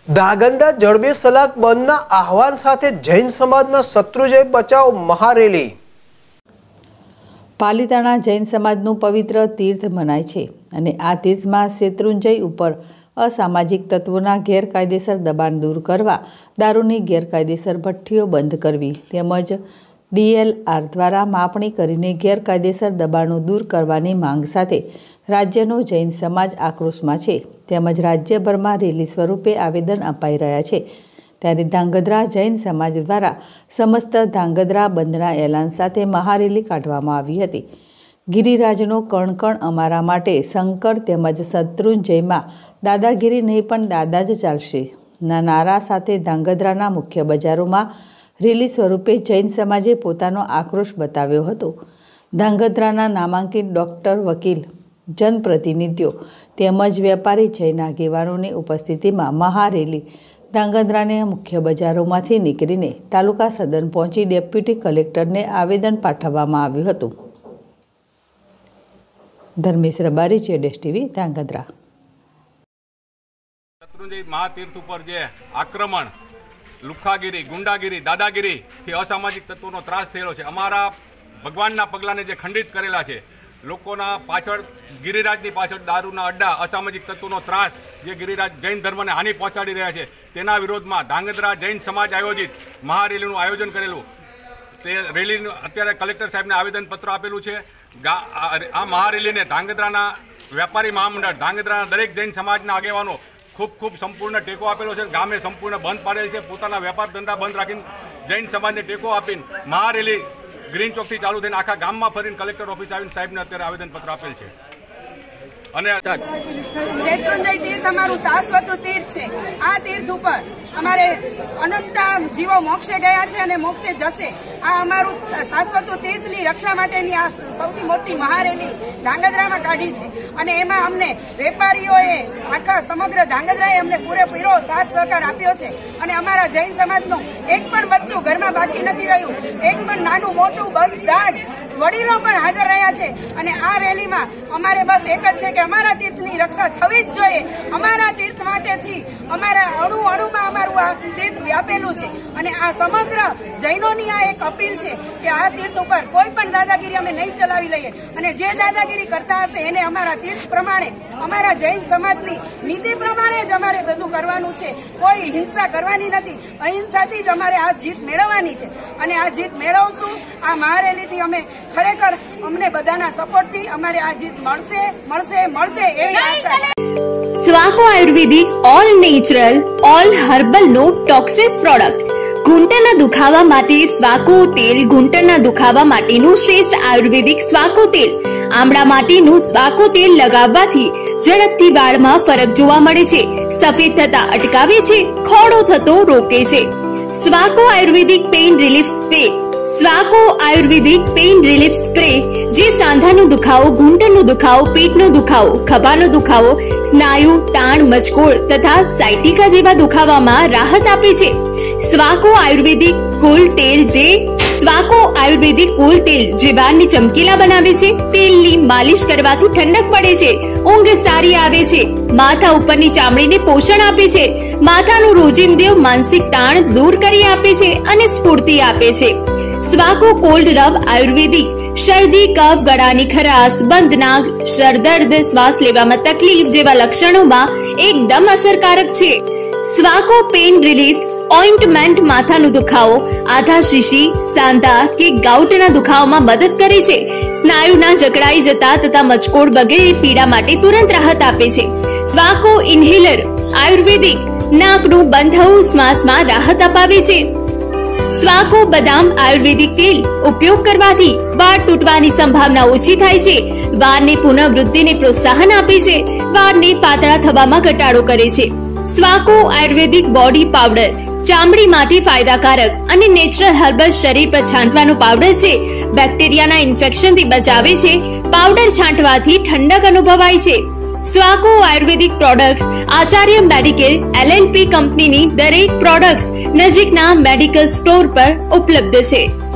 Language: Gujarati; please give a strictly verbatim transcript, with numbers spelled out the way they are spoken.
ધાંગધ્રા જડબે સલાક બંધના આહવાન સાથે જૈન સમાજના શત્રુંજય બચાવ મહારેલી। પાલિતાણા જૈન સમાજનું પવિત્ર તીર્થ મનાય છે અને આ તીર્થમાં શેત્રુંજય ઉપર અસામાજિક તત્વોના ગેરકાયદેસર દબાણ દૂર કરવા, દારૂની ગેરકાયદેસર ભઠ્ઠીઓ બંધ કરવી તેમજ ડીએલઆર દ્વારા માપણી કરીને ગેરકાયદેસર દબાણો દૂર કરવાની માંગ સાથે રાજ્યનો જૈન સમાજ આક્રોશમાં છે તેમજ રાજ્યભરમાં રેલી સ્વરૂપે આવેદન અપાઈ રહ્યા છે। ત્યારે ધાંગધ્રા જૈન સમાજ દ્વારા સમસ્ત ધાંગધ્રા બંધના એલાન સાથે મહારેલી કાઢવામાં આવી હતી। ગિરિરાજનો કણ કણ અમારા માટે શંકર તેમજ શત્રુંજયમાં દાદાગીરી નહીં પણ દાદા જ ચાલશે ના નારા સાથે ધાંગધ્રાના મુખ્ય બજારોમાં રેલી સ્વરૂપે જૈન સમાજે પોતાનો આક્રોશ બતાવ્યો હતો। ધાંગધ્રાના નામાંકિત ડૉક્ટર, વકીલ, જનપ્રતિનિધિઓ તેમજ વેપારી જૈન આગેવાનોની ઉપસ્થિતિમાં મહારેલી ધાંગધ્રાના મુખ્ય બજારોમાંથી નીકળીને તાલુકા સદન પહોંચી ડેપ્યુટી કલેક્ટરને આવેદન પાઠવવામાં આવ્યું હતું। ધર્મેશ રબારી, જેડેશ ટીવી, ધાંગધ્રા। શત્રુંજય મહાતીર્થ ઉપર જે આક્રમણ, લુખ્ખાગીરી, ગુંડાગીરી, દાદાગીરી થી અસામાજિક તત્વોનો ત્રાસ થયેલો છે। અમારા ભગવાનના પગલાને જે ખંડિત કરેલા છે, લોકોના પાછળ, ગિરિરાજની પાછળ દારૂના અડ્ડા, અસામાજિક તત્વોનો ત્રાસ જે ગિરિરાજ જૈન ધર્મને હાનિ પહોંચાડી રહ્યા છે, તેના વિરોધમાં ધાંગધ્રા જૈન સમાજ આયોજિત મહારેલીનું આયોજન કરેલું। તે રેલીનું અત્યારે કલેક્ટર સાહેબને આવેદનપત્ર આપેલું છે। આ મહારેલીને ધાંગધ્રાના વેપારી મહામંડળ, ધાંગધ્રાના દરેક જૈન સમાજના આગેવાનો ખૂબ ખૂબ સંપૂર્ણ ટેકો આપેલો છે। ગામે સંપૂર્ણ બંધ પાડેલ છે। પોતાના વેપાર ધંધા બંધ રાખીને જૈન સમાજને ટેકો આપીને મહારેલી ગ્રીન ચોકથી ચાલુ થઈને આખા ગામમાં ફરીને કલેક્ટર ઓફિસ આવીને સાહેબને અત્યારે આવેદનપત્ર આપેલ છે। અને શેત્રુંજય તીર્થ અમારું શાશ્વત તીર્થ છે। આ તીર્થ ઉપર અમારે અનંત જીવો મોક્ષે ગયા છે અને મોક્ષે જશે। આ અમારું શાશ્વત તીર્થની રક્ષા માટેની આ સૌથી મોટી મહારેલી ધાંગધ્રામાં કાઢી છે અને એમાં અમને વેપારીઓએ, આખા સમગ્ર ધાંગધ્રાએ અમને પૂરેપૂરો સાથ સહકાર આપ્યો છે અને અમારા જૈન સમાજનું એક પણ બચ્ચું ઘરમાં બાકી નથી રહ્યું। એક પણ નાનું મોટું બધા જ વડીલો પણ હાજર રહ્યા છે અને આ રેલીમાં અમારે બસ એક જ છે કે અમારા તીર્થની રક્ષા થવી જ જોઈએ। અમારા તીર્થ માટેથી અમારા અણુ અણુમાં અમારું આ તીર્થ વ્યાપેલું છે અને આ સમગ્ર જૈનોની આ એક અપીલ છે કે આ તીર્થ ઉપર કોઈ પણ દાદાગીરી અમે નહીં ચલાવી લઈએ અને જે દાદાગીરી કરતા હશે એને અમારા તીર્થ પ્રમાણે, અમારા જૈન સમાજની નીતિ પ્રમાણે જ અમારે બધું કરવાનું છે। કોઈ હિંસા કરવાની નથી, અહિંસાથી જ અમારે આ જીત મેળવવાની છે અને આ જીત મેળવશું। આ મહારેલીથી અમે ખરેખર અમને બધાના સપોર્ટથી અમારે આ જીત મળશે મળશે મળશે એવી આશા છે। Swaco ayurvedic all natural all herbal no toxins product. ઘૂંટણના દુખાવા માટે સ્વાકો તેલ। ઘૂંટણના દુખાવા માટેનું શ્રેષ્ઠ આયુર્વેદિક સ્વાકો તેલ। આમળા માટેનું સ્વાકો તેલ લગાવવાથી ઝડપથી વાળમાં ફરક જોવા મળે છે, સફેદ થતા અટકાવે છે, ખોડો થતો રોકે છે। Swaco ayurvedic pain relief spray. Swaco ayurvedic pain relief spray જે સાંધાનો દુખાવો, ઘૂંટણનો દુખાવો, પેટનો દુખાવો, ખભાનો દુખાવો, સ્નાયુ તાણ, મચકોડ તથા સાયટિકા જેવા દુખાવામાં રાહત આપે છે। સ્વાકો આયુર્વેદિક કુલ તેલ જે સ્વાકો આયુર્વેદિક કુલ તેલ જે વાળને ચમકીલા બનાવે છે। તેલની માલિશ કરવાથી ઠંડક પડે છે, ઊંઘ સારી આવે છે, માથા ઉપરની ચામડીને પોષણ આપે છે, માથાનું રોજિંદુ માનસિક તાણ દૂર કરી આપે છે અને સ્ફૂર્તિ આપે છે। સ્વાકો કોલ્ડ રબ આયુર્વેદિક શરદી, કફ, ગળાની ખરાશ, બંધ નાક, સરદર્દ, શ્વાસ લેવામાં તકલીફ જેવા લક્ષણોમાં એકદમ અસરકારક છે। સ્વાકો પેઇન રિલીફ ઓઇન્ટમેન્ટ માથાનો દુખાવો, આધા શીશી, સાંધા કે ગાઉટના દુખાવામાં મદદ કરે છે, સ્નાયુના જકડાઈ જતા તથા મચકોડ વગેરે પીડા માટે તુરંત રાહત આપે છે। સ્વાકો ઇન્હેલર આયુર્વેદિક નાકનું બંધ થવું, શ્વાસમાં રાહત અપાવે છે। સ્વાકો બદામ આયુર્વેદિક તેલ ઉપયોગ કરવાથી વાળ તૂટવાની સંભાવના ઓછી થાય છે, વાળની પુનઃવૃદ્ધિને પ્રોત્સાહન આપે છે, વાળને પાતળા થવામાં ઘટાડો કરે છે। સ્વાકો આયુર્વેદિક બોડી પાવડર ચામડી માટે ફાયદાકારક અને નેચરલ હર્બલ શરીર પર છાંટવાનો પાવડર છે, બેક્ટેરિયાના ઇન્ફેક્શનથી બચાવે છે, પાવડર છાંટવાથી ઠંડક અનુભવાય છે। Swaco ayurvedic products Acharya medicare LLP કંપનીની દરેક પ્રોડક્ટ્સ નજીકના મેડિકલ સ્ટોર પર ઉપલબ્ધ છે।